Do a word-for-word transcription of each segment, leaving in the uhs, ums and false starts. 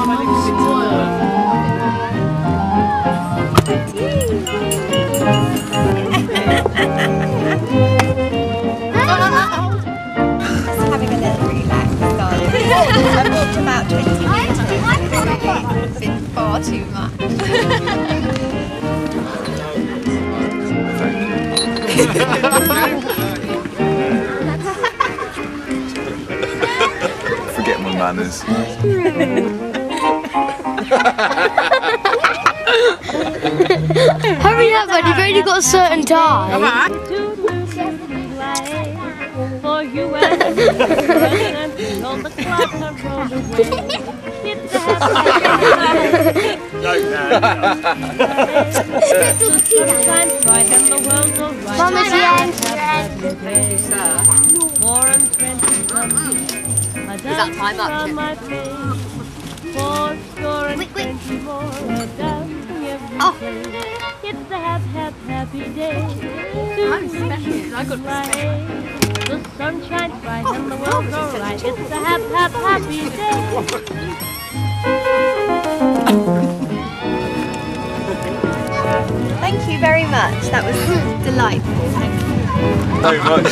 Having a little relax, darling. I've walked about twenty metres. It's been far too much. Forget my manners. Hurry up, man, you've only got a certain time. For you and on the clock control the way. It's a right and the world goes right. Mama's young. Four and twenty something. Is that time up, Chip? Four score and twenty more. Dancing every Oh. day. It's a happy, happy, happy day. I'm special. I got The sun shines bright and the world goes right. It's a happy, happy, happy day. Thank you very much. That was delightful. Thank you. Very much.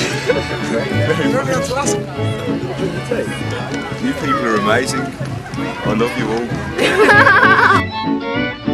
You people are amazing. I love you all.